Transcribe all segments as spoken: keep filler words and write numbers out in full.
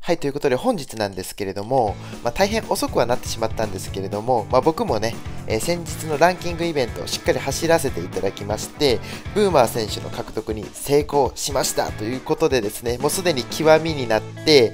はい、ということで本日なんですけれども、まあ、大変遅くはなってしまったんですけれども、まあ、僕もね、えー、先日のランキングイベントをしっかり走らせていただきまして、ブーマー選手の獲得に成功しましたということでですね、もうすでに極みになって、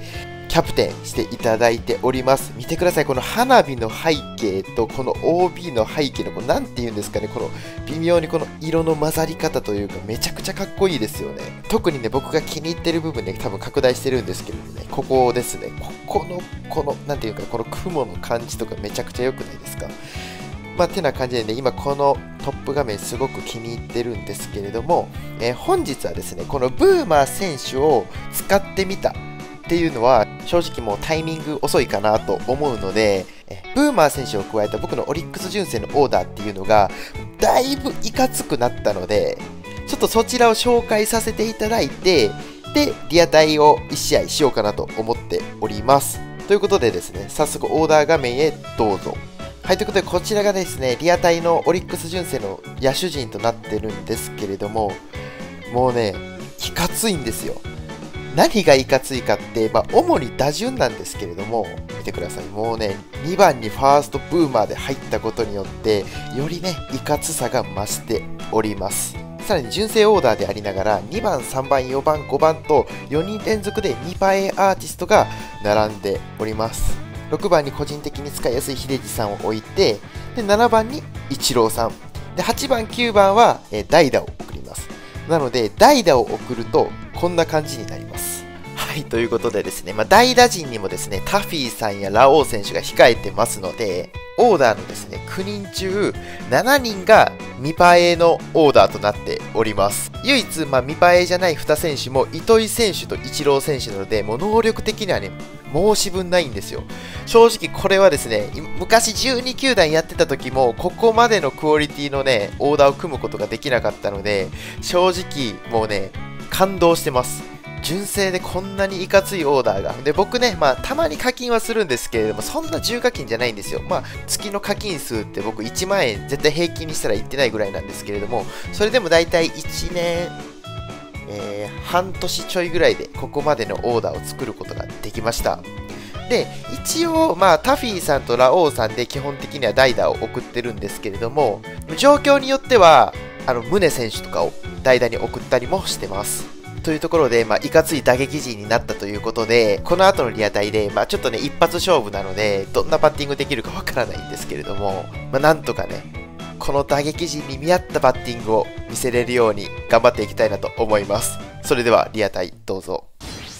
キャプテンしていただいております。見てください。この花火の背景とこの オービー の背景のこのなんて言うんですかね、この微妙にこの色の混ざり方というかめちゃくちゃかっこいいですよね。特にね、僕が気に入ってる部分で多分拡大してるんですけどもね、ここですね。ここの、この、なんていうか、この雲の感じとかめちゃくちゃ良くないですか。まあ、てな感じでね、今このトップ画面すごく気に入ってるんですけれども、えー、本日はですね、このブーマー選手を使ってみたっていうのは正直もうタイミング遅いかなと思うので、ブーマー選手を加えた僕のオリックス純正のオーダーっていうのがだいぶいかつくなったので、ちょっとそちらを紹介させていただいて、でリアタイをいち試合しようかなと思っております。ということでですね、早速オーダー画面へどうぞ。はい、ということでこちらがですね、リアタイのオリックス純正の野手陣となってるんですけれども、もうね、いかついんですよ。何がいかついかって、まあ、主に打順なんですけれども、見てください。もうね、にばんにファーストブーマーで入ったことによって、よりね、いかつさが増しております。さらに純正オーダーでありながら、にばん、さんばん、よんばん、ごばんとよにん連続でにパエアーティストが並んでおります。ろくばんに個人的に使いやすい秀治さんを置いて、でななばんにイチローさん、ではちばん、きゅうばんは、えー、代打を送ります。なので、代打を送ると、こんな感じになります。はい、ということでですね、まあ、代打陣にもですね、タフィーさんやラオウ選手が控えてますので、オーダーのですね、きゅうにん中しちにんがミパエのオーダーとなっております。唯一、まあ、ミパエじゃないに選手も糸井選手とイチロー選手なので、もう能力的にはね、申し分ないんですよ。正直これはですね、昔じゅうに球団やってた時も、ここまでのクオリティのね、オーダーを組むことができなかったので、正直もうね、感動してます。純正でこんなにいかついオーダーが。で、僕ね、まあ、たまに課金はするんですけれども、そんな重課金じゃないんですよ。まあ、月の課金数って僕いちまんえん絶対平均にしたらいってないぐらいなんですけれども、それでもだいたいいちねん、えー、半年ちょいぐらいでここまでのオーダーを作ることができました。で、一応、まあ、タフィーさんとラオウさんで基本的には代打を送ってるんですけれども、状況によっては、あの、宗選手とかを代打に送ったりもしてます。というところで、まあ、いかつい打撃陣になったということで、この後のリアタイで、まあ、ちょっとね、一発勝負なので、どんなバッティングできるかわからないんですけれども、まあ、なんとかね、この打撃陣に見合ったバッティングを見せれるように頑張っていきたいなと思います。それでは、リアタイどうぞ。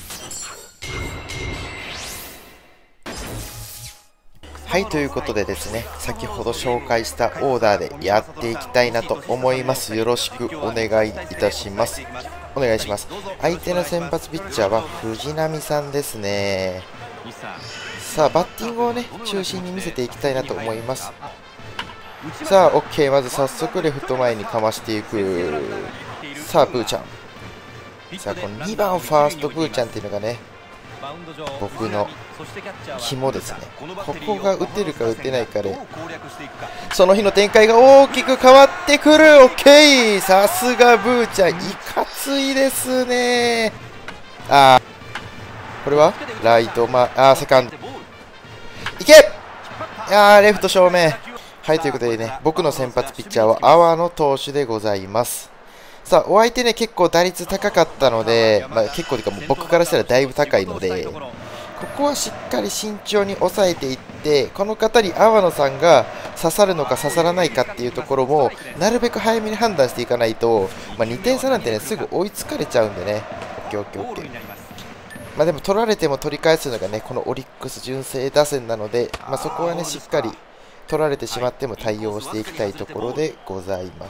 はい、ということでですね、先ほど紹介したオーダーでやっていきたいなと思います。よろしくお願いいたします。お願いします。相手の先発ピッチャーは藤浪さんですね。さあ、バッティングをね、中心に見せていきたいなと思います。さあ、OK。まず早速レフト前にかましていく。さあ、ブーちゃん。さあ、このにばんファーストブーちゃんっていうのがね、僕の肝ですね。ここが打てるか打てないかで、その日の展開が大きく変わってくる。 OK。 さすがブーちゃん、いかついですね。あー、これはライト、まあーセカンドいけ。あー、レフト正面。はい、ということでね、僕の先発ピッチャーは阿波野投手でございます。さあ、お相手ね、結構打率高かったので、まあ、結構というかもう僕からしたらだいぶ高いので、ここはしっかり慎重に抑えていって、この方に阿波野さんが刺さるのか刺さらないかっていうところも、なるべく早めに判断していかないと、まあ、にてん差なんてね、すぐ追いつかれちゃうんでね、オッケーオッケーオッケー。まあでも取られても取り返すのがね、このオリックス純正打線なので、まあ、そこはね、しっかり取られてしまっても対応していきたいところでございます。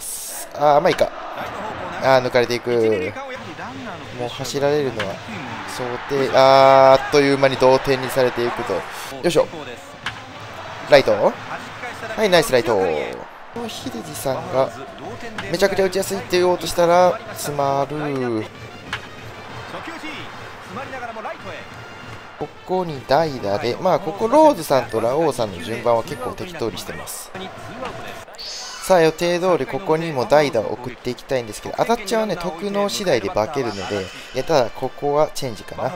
あー、まあいいか。あー、抜かれていく。もう走られるのは想定、あー、あっという間に同点にされていくと。よいしょ。ライト。はい、ナイスライト。秀治さんがめちゃくちゃ打ちやすいって言おうとしたら詰まる。ここに代打で、まあここローズさんとラオウさんの順番は結構適当にしてます。 さあ予定通りここにも代打を送っていきたいんですけど、当たっちゃうね、特能次第で化けるので、いやただここはチェンジかな。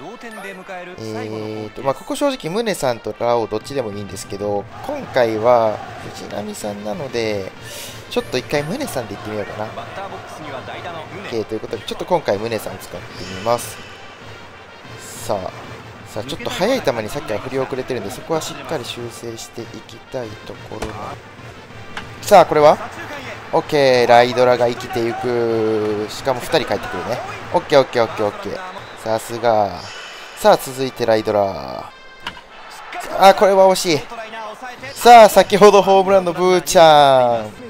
えーとまあここ正直宗さんとラオウどっちでもいいんですけど、今回は藤波さんなのでちょっと一回宗さんでいってみようかな。 OK ということでちょっと今回宗さん使ってみます。さあさあちょっと速い球にさっきは振り遅れてるんで、そこはしっかり修正していきたいところな。さあこれは OK、 ライドラが生きていく。しかもふたり帰ってくるね。 OKOKOKOK、 さすが。さあ続いてライドラ。あこれは惜しい。さあ先ほどホームランのブーちゃん。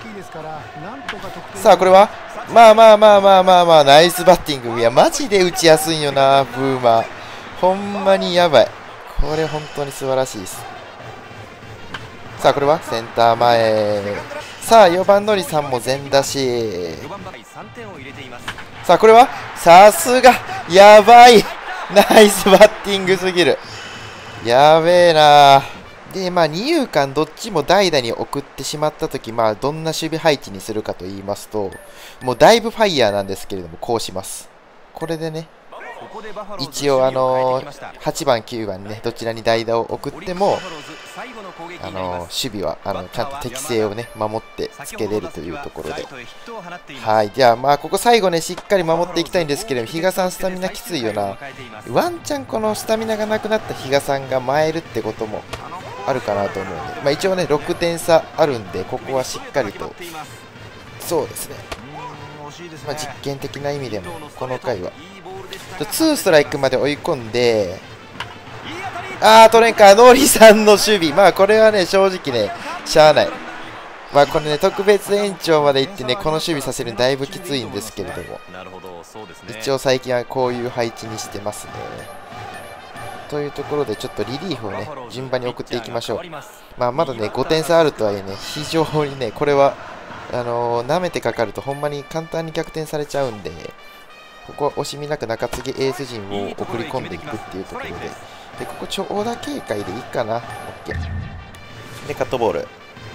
さあこれはまあまあまあまあまあまあナイスバッティング。いやマジで打ちやすいよなブーマー、ほんまにやばい。これ本当に素晴らしいです。さあこれはセンター前。さあよばんのりさんも全出し。さあこれはさすがやばい、ナイスバッティングすぎる。やべえな。でまあ二遊間どっちも代打に送ってしまった時、まあどんな守備配置にするかと言いますと、もうだいぶファイヤーなんですけれども、こうします。これでね一応あのー、はちばんきゅうばんねどちらに代打を送ってもあのー、守備はあのちゃんと適正をね守ってつけれるというところで、はい。じゃあまあここ最後ねしっかり守っていきたいんですけれども、比嘉さんスタミナきついよな。ワンチャンこのスタミナがなくなった比嘉さんが参るってこともあるかなと思うんで、まあ、一応ねろくてん差あるんで、ここはしっかりとそうですね、まあ、実験的な意味でもこの回はにストライクまで追い込んで、あー取れんか、ノリさんの守備、まあこれはね正直ねしゃあない。まあこれね特別延長まで行ってねこの守備させるのだいぶきついんですけれども、一応最近はこういう配置にしてますね。というところでちょっとリリーフをね順番に送っていきましょう。まあまだねごてん差あるとはいえね、非常にねこれはあのー、舐めてかかるとほんまに簡単に逆転されちゃうんで、ここは惜しみなく中継ぎエース陣を送り込んでいくっていうところで、でここ長打警戒でいいかな。 OK でカットボール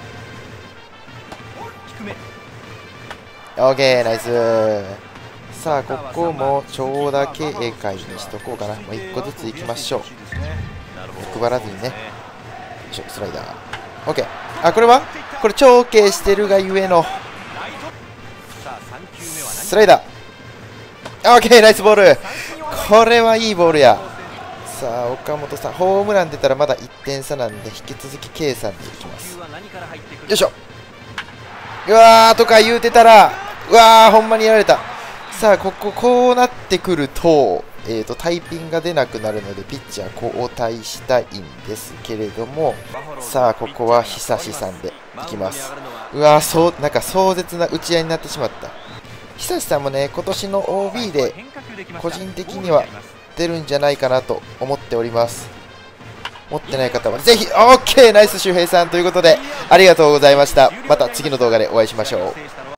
OK ナイス。さあここも長打警戒にしとこうかな。もういっこずついきましょう。配らずにね。よいしょスライダー OK。 あこれはこれ長径してるがゆえのスライダー OK ナイスボール。これはいいボールや。さあ岡本さんホームラン出たらまだいってん差なんで引き続き計算でいきます。よいしょ。うわーとか言うてたらうわーほんまにやられた。さあこここうなってくると、えーとタイピングが出なくなるのでピッチャー交代したいんですけれども、さあここは久志さんでいきます。うわーそうなんか壮絶な打ち合いになってしまった。久志さんもね今年の オービー で個人的には出るんじゃないかなと思っております。持ってない方はぜひ OK ナイス周平さんということでありがとうございました。また次の動画でお会いしましょう。